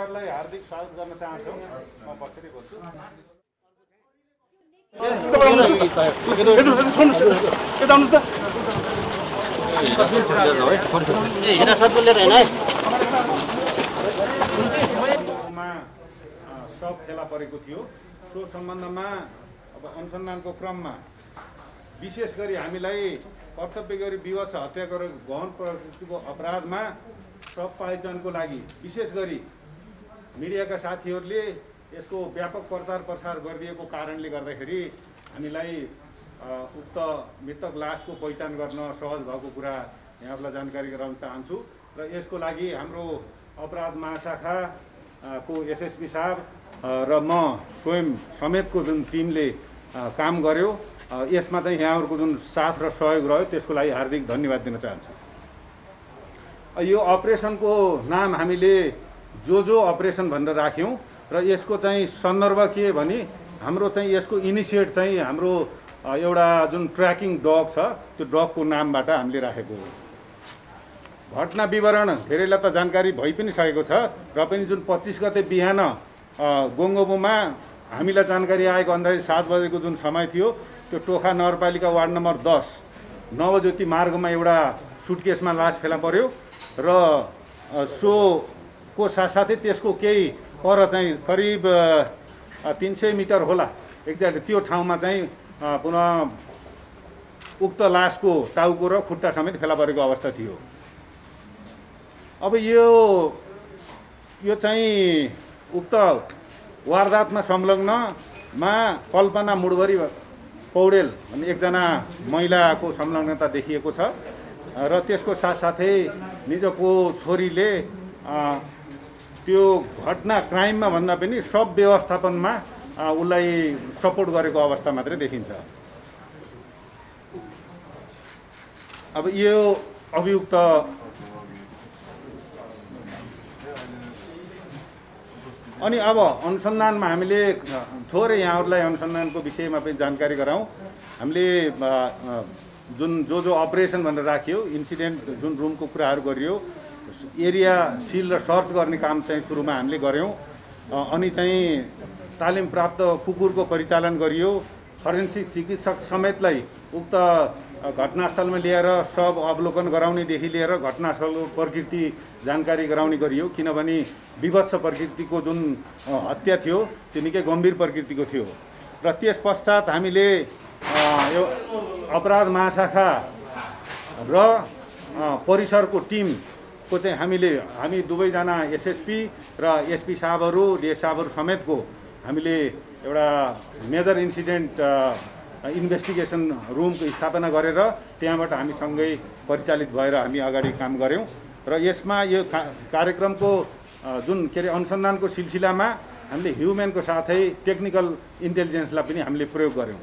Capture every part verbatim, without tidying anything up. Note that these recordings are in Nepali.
तपाईँहरूलाई हार्दिक स्वागत गर्न चाहन्छु। म बसेरै बोल्छु। सब फेला परेको थियो। सो सम्बन्धमा अब अनुसन्धानको क्रममा विशेष गरी हामीलाई कर्तव्य गरी विवश हत्या गरेर गहन प्रकृतिको अपराधमा सब पहिचानको लागि विशेष गरी मिडियाका साथीहरूले यसको व्यापक प्रचार प्रसार गरिदिएको कारणले गर्दाखेरि हामीलाई उक्त मृतक लासको पहिचान गर्न सहज भएको कुरा यहाँलाई जानकारी गराउन चाहन्छु। र यसको लागि हाम्रो अपराध महाशाखा को एसएसपी साहब र म स्वयं समेतको जुन टिमले काम गर्यो, यसमा चाहिँ यहाँहरूको जुन साथ र सहयोग रह्यो त्यसको लागि हार्दिक धन्यवाद दिन चाहन्छु। यो अपरेसनको नाम हामीले जो जो अपरेसन भनेर राख्यौँ र यसको चाहिँ सन्दर्भ के भने हाम्रो चाहिँ यसको इनिसिएट चाहिँ हाम्रो एउटा जुन ट्र्याकिङ डग छ त्यो डगको नामबाट हामीले राखेको हो। घटना विवरण धेरैलाई त जानकारी भइ पनि सकेको छ र पनि जुन पच्चिस गते बिहान गोङ्गोबुमा हामीलाई जानकारी आएको अन्दाज सात बजेको जुन समय थियो, त्यो टोखा नगरपालिका वार्ड नम्बर दस नवज्योति मार्गमा एउटा सुटकेसमा लास फेला पर्यो र सोको साथसाथै त्यसको केही पर चाहिँ करिब तिन सय मिटर होला एक्ज्याक्ट त्यो ठाउँमा चाहिँ पुनः उक्त लासको टाउको र खुट्टा समेत फेला परेको अवस्था थियो। अब यो यो चाहिँ उक्त वारदातमा संलग्नमा कल्पना मुडभरी पौडेल भन्ने एकजना महिलाको संलग्नता देखिएको छ र त्यसको साथसाथै निजको छोरीले त्यो घटना क्राइममा भन्दा पनि सब व्यवस्थापनमा उसलाई सपोर्ट गरेको अवस्था मात्रै देखिन्छ। अब यो अभियुक्त अनि अब अनुसन्धानमा हामीले थोरै यहाँहरूलाई अनुसन्धानको विषयमा पनि जानकारी गराउँ। हामीले जुन जो जो अपरेसन भनेर राखियो, इन्सिडेन्ट जुन रुमको कुराहरू गरियो, एरिया सिल र सर्च गर्ने काम चाहिँ सुरुमा हामीले गऱ्यौँ। अनि चाहिँ तालिम प्राप्त कुकुरको परिचालन गरियो, फरेन्सिक चिकित्सक समेतलाई उक्त घटनास्थलमा लिएर सब अवलोकन गराउनेदेखि लिएर घटनास्थलको प्रकृति जानकारी गराउने गरियो, किनभने विभत्स प्रकृतिको जुन हत्या थियो त्यो निकै गम्भीर प्रकृतिको थियो। र त्यस पश्चात हामीले यो अपराध महाशाखा र परिसरको टिमको चाहिँ हामीले हामी दुवैजना एसएसपी र एसपी साहबहरू डिएस साहबहरू समेतको हामीले एउटा मेजर इन्सिडेन्ट इन्भेस्टिगेसन रुमको स्थापना गरेर त्यहाँबाट हामी सँगै परिचालित भएर हामी अगाडि काम गऱ्यौँ। र यसमा यो कार्यक्रमको जुन के अरे अनुसन्धानको सिलसिलामा हामीले ह्युमेनको साथै टेक्निकल इन्टेलिजेन्सलाई पनि हामीले प्रयोग गऱ्यौँ।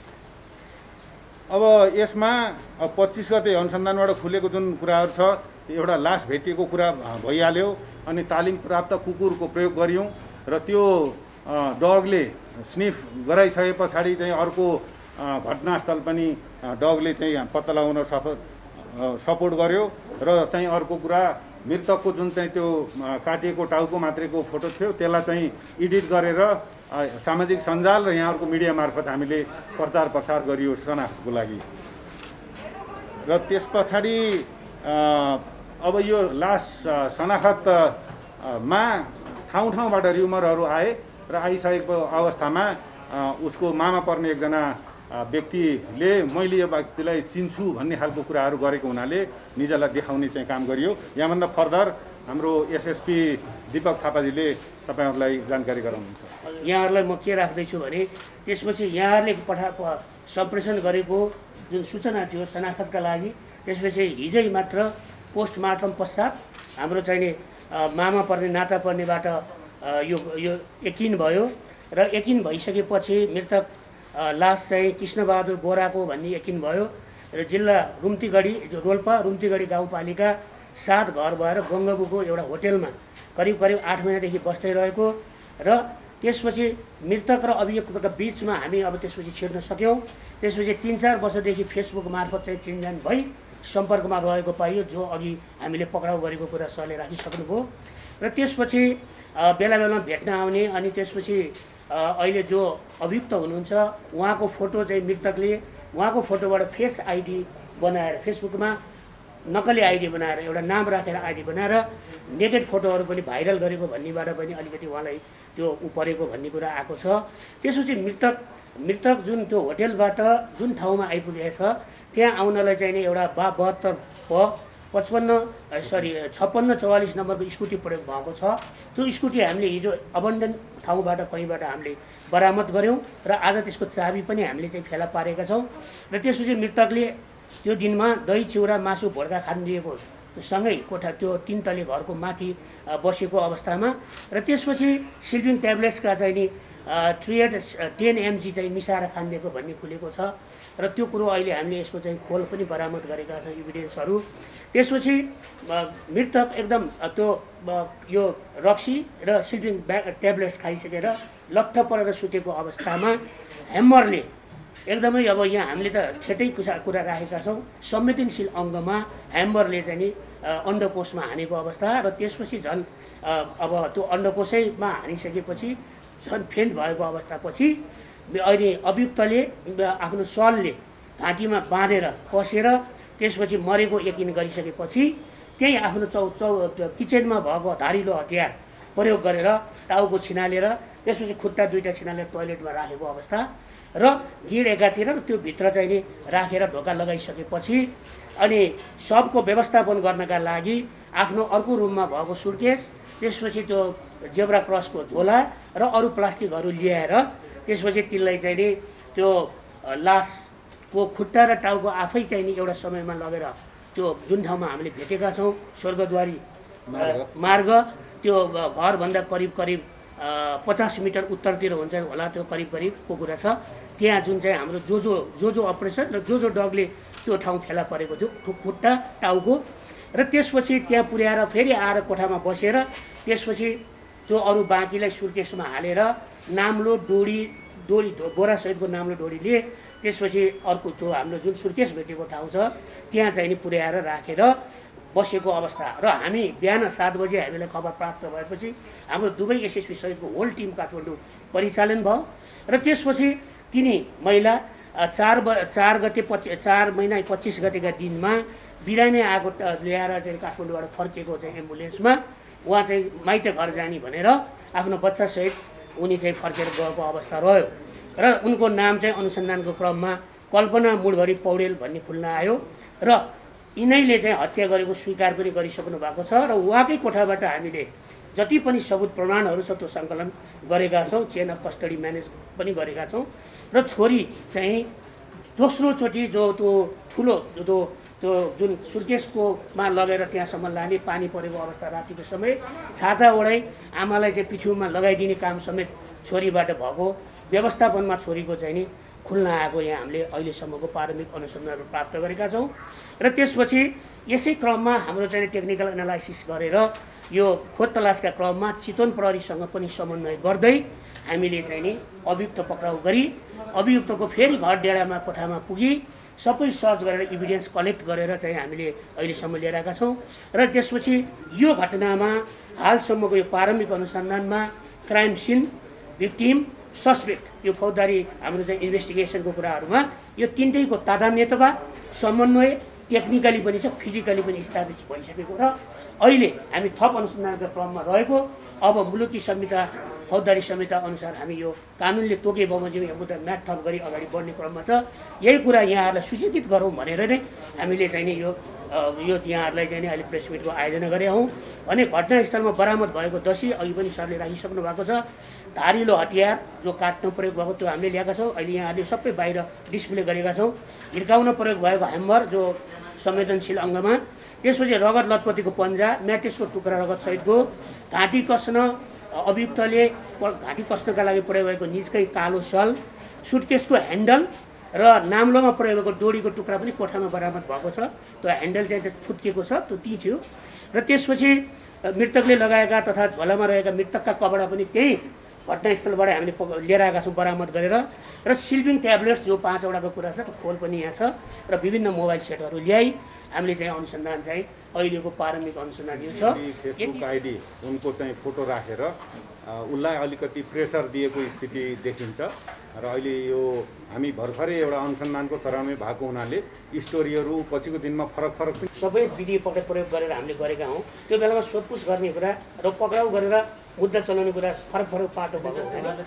अब यसमा अब पच्चिस गते अनुसन्धानबाट खुलेको जुन कुराहरू छ, एउटा लास भेटिएको कुरा भइहाल्यो। अनि तालिम प्राप्त कुकुरको प्रयोग गरियौँ र त्यो डगले स्निफ गराइसके पछाडि चाहिँ अर्को घटनास्थल पनि डगले चाहिँ पत्ता लगाउन सपोर्ट गर्यो। र चाहिँ अर्को कुरा मृतकको जुन चाहिँ त्यो काटिएको टाउको मात्रैको फोटो थियो त्यसलाई चाहिँ एडिट गरेर सामाजिक सञ्जाल र यहाँहरूको मिडिया मार्फत हामीले प्रचार प्रसार गरियो शनाख्तको लागि। र त्यस पछाडि अब यो लास शनाख्तमा ठाउँ ठाउँबाट र्युमरहरू आए र आइसकेको अवस्थामा उसको मामा पर्ने एकजना व्यक्तिले मैले यो व्यक्तिलाई चिन्छु भन्ने खालको कुराहरू गरेको हुनाले निजलाई देखाउने चाहिँ काम गरियो। यहाँभन्दा फर्दर हाम्रो एसएसपी दीपक थापाजीले तपाईँहरूलाई जानकारी गराउनुहुन्छ। यहाँहरूलाई म के राख्दैछु भने त्यसपछि यहाँहरूले पठा सम्प्रेषण गरेको जुन सूचना थियो शनाख्तका लागि, त्यसपछि हिजै मात्र पोस्टमार्टम पश्चात हाम्रो चाहिने मामा पर्ने नाता पर्नेबाट यो यो यकिन भयो र यकिन भइसकेपछि मृतक लास चाहिँ कृष्णबहादुर बोराको भन्ने यकिन भयो र जिल्ला रुम्तीगढी रोल्पा रुम्तीगढी गाउँपालिका सात घर भएर गङ्गबुको एउटा होटेलमा करिब करिब आठ महिनादेखि बस्दै रहेको र त्यसपछि मृतक र अभियुक्तका बिचमा हामी अब त्यसपछि छिर्न सक्यौँ। त्यसपछि तिन चार वर्षदेखि फेसबुक मार्फत चाहिँ चिनजान भई सम्पर्कमा रहेको पाइयो, जो अघि हामीले पक्राउ गरेको कुरा सरले राखिसक्नुभयो। र त्यसपछि बेला बेलामा भेट्न आउने, अनि त्यसपछि अहिले जो अभियुक्त हुनुहुन्छ उहाँको फोटो चाहिँ मृतकले उहाँको फोटोबाट फेस आइडी बनाएर, फेसबुकमा नक्कली आइडी बनाएर, एउटा नाम राखेर आइडी बनाएर नेकेड फोटोहरू पनि भाइरल गरेको भन्नेबाट पनि अलिकति उहाँलाई त्यो उ परेको भन्ने कुरा आएको छ। त्यसपछि मृतक मृतक जुन त्यो होटेलबाट जुन ठाउँमा आइपुगेको छ त्यहाँ आउनलाई चाहिँ नि एउटा बा बहत्तर प पचपन्न सरी छप्पन्न चौवालिस नम्बरको स्कुटी प्रयोग भएको छ। त्यो स्कुटी हामीले हिजो अबन्डन ठाउँबाट कहीँबाट हामीले बरामद गऱ्यौँ र आज त्यसको चाबी पनि हामीले चाहिँ फेला पारेका छौँ। र त्यसपछि मृतकले त्यो दिनमा दही चिउरा मासु भोड्का खानिदिएको सँगै कोठा त्यो तिन तले घरको माथि बसेको अवस्थामा, र त्यसपछि स्लिपिङ ट्याब्लेट्सका चाहिँ नि ट्रिएड टेन एमजी चाहिँ मिसाएर खानिदिएको भन्ने खुलेको छ। र त्यो कुरो अहिले हामीले यसको चाहिँ खोल पनि बरामद गरेका छौँ, इभिडेन्सहरू। त्यसपछि मृतक एकदम त्यो यो रक्सी र स्लिपिङ ब्याग ट्याब्लेट्स खाइसकेर लट्ठ परेर सुतेको अवस्थामा ह्यामरले एकदमै, अब यहाँ हामीले त ठेटै कुरा कुरा राखेका छौँ, संवेदनशील अङ्गमा ह्यामरले चाहिँ नि अन्डकोशमा हानेको अवस्था। र त्यसपछि झन् अब त्यो अन्डकोशैमा हानिसकेपछि झन् फेन्ट भएको अवस्थापछि अहिले अभियुक्तले आफ्नो सलले घाँटीमा बाँधेर कसेर त्यसपछि मरेको यकिन गरिसकेपछि त्यही आफ्नो चौ चौ किचनमा भएको धारिलो हतियार प्रयोग गरेर टाउको छिनालेर त्यसपछि खुट्टा दुईवटा छिनालेर टोयलेटमा राखेको अवस्था र गिड एकातिर त्यो भित्र चाहिँ नि राखेर ढोका लगाइसकेपछि अनि सबको व्यवस्थापन गर्नका लागि आफ्नो अर्को रुममा भएको सुटकेस, त्यसपछि त्यो जेब्रा क्रसको झोला र अरू प्लास्टिकहरू ल्याएर त्यसपछि तिनलाई चाहिँ नि त्यो लासको खुट्टा र टाउको आफै चाहिँ नि एउटा समयमा लगेर त्यो जुन ठाउँमा हामीले भेटेका छौँ स्वर्गद्वारी मार्ग, त्यो घरभन्दा करिब करिब पचास मिटर उत्तरतिर हुन्छ होला, त्यो करिब करिबको कुरा छ। त्यहाँ जुन चाहिँ हाम्रो जो जो जो जो अपरेसन र जो जो डगले त्यो ठाउँ फेला परेको थियो, खुट्टा टाउको, र त्यसपछि त्यहाँ पुर्याएर फेरि आएर कोठामा बसेर त्यसपछि त्यो अरू बाँकीलाई सुर्केसमा हालेर नाम्लो डोरी डोरी बोरासहितको नाम्लो डोरीले त्यसपछि अर्को त्यो हाम्रो जुन सुर्केस भेटेको ठाउँ छ त्यहाँ चाहिँ नि पुर्याएर राखेर बसेको अवस्था। र हामी बिहान सात बजे हामीलाई खबर प्राप्त भएपछि हाम्रो दुवै एसएसपी सहितको होल टिम काठमाडौँ परिचालन भयो। र त्यसपछि तिनी महिला चार ब चार गते पच्चिस चार महिना पच्चिस गतेका दिनमा बिरामी आएको ल्याएर चाहिँ काठमाडौँबाट फर्केको चाहिँ एम्बुलेन्समा उहाँ चाहिँ माइत घर जाने भनेर आफ्नो बच्चासहित उनी चाहिँ फर्केर गएको अवस्था रह्यो। र उनको नाम चाहिँ अनुसन्धानको क्रममा कल्पना मुडभरी पौडेल भन्ने खुल्न आयो र यिनैले चाहिँ हत्या गरेको स्वीकार पनि गरिसक्नु भएको छ। र उहाँकै कोठाबाट हामीले जति पनि सबुत प्रमाणहरू छ त्यो सङ्कलन गरेका छौँ, चेन अफ कस्टडी म्यानेज पनि गरेका छौँ। र छोरी चाहिँ दोस्रोचोटि जो त्यो ठुलो त्यो त्यो जुन सुर्केसकोमा लगेर त्यहाँसम्म लाने पानी परेको अवस्था रातिको समय छाता ओढाइ आमालाई चाहिँ पिठ्युमा लगाइदिने काम समेत छोरीबाट भएको व्यवस्थापनमा छोरीको चाहिँ नि खुल्न आएको यहाँ हामीले अहिलेसम्मको प्रारम्भिक अनुसन्धानहरू प्राप्त गरेका छौँ। र त्यसपछि यसै क्रममा हाम्रो चाहिँ टेक्निकल एनालाइसिस गरेर यो खोज तलासका क्रममा चितवन प्रहरीसँग पनि समन्वय गर्दै हामीले चाहिँ नि अभियुक्त पक्राउ गरी अभियुक्तको फेरि घर डेरामा कोठामा पुगी सबै सर्च गरेर इभिडेन्स कलेक्ट गरेर चाहिँ हामीले अहिलेसम्म लिएर आएका छौँ। र त्यसपछि यो घटनामा हालसम्मको यो प्रारम्भिक अनुसन्धानमा क्राइम सिन, भिक्टिम, सस्पेक्ट, यो फौजदारी हाम्रो चाहिँ इन्भेस्टिगेसनको कुराहरूमा यो तिनटैको तादात्म्यता समन्वय टेक्निकली पनि छ, फिजिकली पनि इस्टाब्लिस भइसकेको र अहिले हामी थप अनुसन्धानका क्रममा रहेको। अब मुलुकी संहिता फौजदारी संहिता अनुसार हामी यो कानुनले तोके बमोजिम यो मुद्दा म्याथ थप गरी अगाडि बढ्ने क्रममा छ। यही कुरा यहाँहरूलाई सूचित गरौँ भनेर नै हामीले चाहिँ नि यो यो यहाँहरूलाई चाहिँ नि अहिले प्रेस मिटको आयोजना गरेका हौँ भने घटनास्थलमा बरामद भएको दसी अघि पनि सरले राखिसक्नु भएको छ। धारिलो हतियार जो काट्न प्रयोग भएको त्यो हामीले ल्याएका छौँ, अहिले यहाँहरूले सबै बाहिर डिस्प्ले गरेका छौँ। हिर्काउन प्रयोग भएको ह्यामर जो संवेदनशील अङ्गमा, त्यसपछि रगत लतपतिको पन्जा, म्याट्रेसको टुक्रा रगतसहितको, घाँटी कस्न अभियुक्तले घाँटी कस्नका लागि प्रयोग भएको निजकै कालो सल, सुटकेसको ह्यान्डल र नाम्लोमा प्रयोग भएको डोरीको टुक्रा पनि कोठामा बरामद भएको छ। त्यो ह्यान्डल चाहिँ फुत्किएको छ, त्यो ती थियो। र त्यसपछि मृतकले लगाएका तथा झोलामा रहेका मृतकका कपडा पनि त्यही घटनास्थलबाट हामीले लिएर आएका छौँ बरामद गरेर र स्लिपिङ ट्याब्लेट्स जो पाँचवटाको कुरा छ त्यो खोल पनि यहाँ छ र विभिन्न मोबाइल सेटहरू ल्याइ हामीले चाहिँ अनुसन्धान चाहिँ अहिलेको प्रारम्भिक अनुसन्धान यो छ। फेसबुक आइडी उनको चाहिँ फोटो राखेर उसलाई अलिकति प्रेसर दिएको स्थिति देखिन्छ र अहिले यो हामी भर्खरै एउटा अनुसन्धानको चरणमै भएको हुनाले स्टोरीहरू पछिको दिनमा फरक फरक सबै विधि पक्ष प्रयोग गरेर हामीले गरेका हौँ। त्यो बेलामा सोधपुछ गर्ने कुरा र पक्राउ गरेर मुद्दा चलाउने कुरा फरक फरक पाटो भएको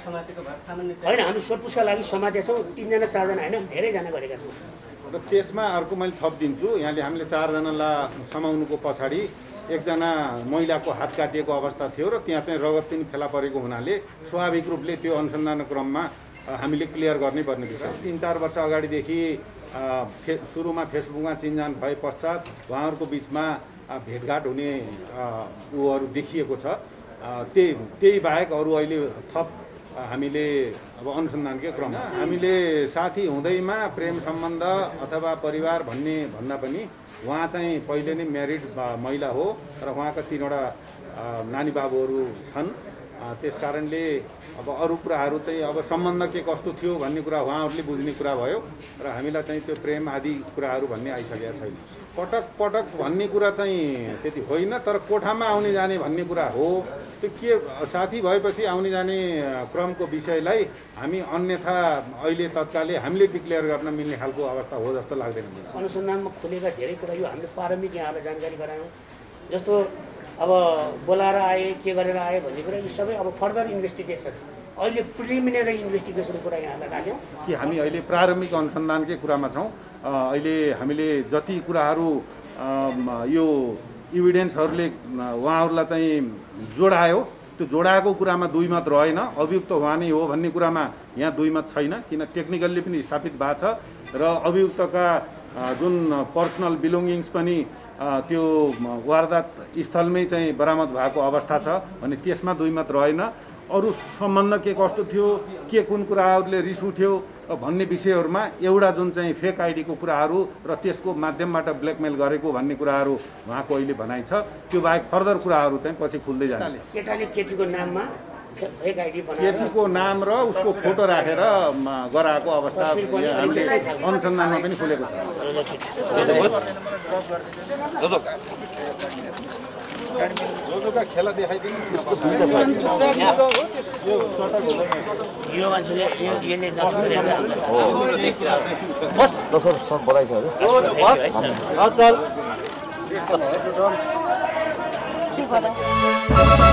होइन। हामी सोधपुछका लागि समातेछौँ, तिनजना चारजना होइन धेरैजना गरेका छौँ। र त्यसमा अर्को मैले थप दिन्छु, यहाँले हामीले चारजनालाई समाउनुको पछाडि एकजना महिलाको हात काटिएको अवस्था थियो र त्यहाँ चाहिँ रगत पनि फेला परेको हुनाले स्वाभाविक रूपले त्यो अनुसन्धानको क्रममा हामीले क्लियर गर्नै पर्ने विषय। तिन चार वर्ष अगाडिदेखि फे सुरुमा फेसबुकमा चिनजान भए पश्चात उहाँहरूको बिचमा भेटघाट हुने ऊहरू देखिएको छ। त्यही त्यही बाहेक अरू अहिले थप हामीले अब अनुसन्धानकै क्रम हामीले साथी हुँदैमा प्रेम सम्बन्ध अथवा परिवार भन्ने भन्दा पनि उहाँ चाहिँ पहिले नै म्यारिड महिला हो र उहाँका तिनवटा नानी बाबुहरू छन्। त्यस कारणले अब अरू कुराहरू चाहिँ अब सम्बन्ध के कस्तो थियो भन्ने कुरा उहाँहरूले बुझ्ने कुरा भयो र हामीलाई चाहिँ त्यो प्रेम आदि कुराहरू भन्ने आइसकेका छैन। पटक पटक भन्ने कुरा चाहिँ त्यति होइन, तर कोठामा आउने जाने भन्ने कुरा हो। त्यो के साथी भएपछि आउने जाने क्रमको विषयलाई हामी अन्यथा अहिले तत्कालै हामीले डिक्लेयर गर्न मिल्ने खालको अवस्था हो जस्तो लाग्दैन। अनुसन्धानमा खुलेका धेरै कुरा यो हामीले प्रारम्भिक यहाँलाई जानकारी गरायौँ। जस्तो अब बोलाएर आए के गरेर आए भन्ने कुरा यी सबै अब फर्दर इन्भेस्टिगेसन अहिले प्रिलिमिनरी इन्भेस्टिगेसनको कुरा यहाँलाई राख्यौँ कि हामी अहिले प्रारम्भिक अनुसन्धानकै कुरामा छौँ। अहिले हामीले जति कुराहरू यो इभिडेन्सहरूले उहाँहरूलाई चाहिँ जोडायो त्यो जोडाएको कुरामा दुई मत रहेन। अभियुक्त उहाँ नै हो भन्ने कुरामा यहाँ दुई मत छैन, किन टेक्निकल्ली पनि स्थापित भएको छ र अभियुक्तका जुन पर्सनल बिलोङ्गिङ्स पनि त्यो वारदात स्थलमै चाहिँ बरामद भएको अवस्था छ भने त्यसमा दुई मत रहेन। अरू सम्बन्ध के कस्तो थियो, के कुन कुराहरूले रिस उठ्यो भन्ने विषयहरूमा एउटा जुन चाहिँ फेक आइडीको कुराहरू र त्यसको माध्यमबाट ब्ल्याकमेल गरेको भन्ने कुराहरू उहाँको अहिले भनाइ छ। त्यो बाहेक फर्दर कुराहरू चाहिँ पछि खुल्दै जान्छ। केटाले केटीको नाममा फेक आइडी बनाएर केटीको नाम र उसको फोटो राखेर गराएको अवस्था हामीले अनुसन्धानमा पनि खुलेको छ। जोजोका खेला देखाइदिनु यो मान्छेले यसले बस दसौँ सब बोलाइ छ बस चल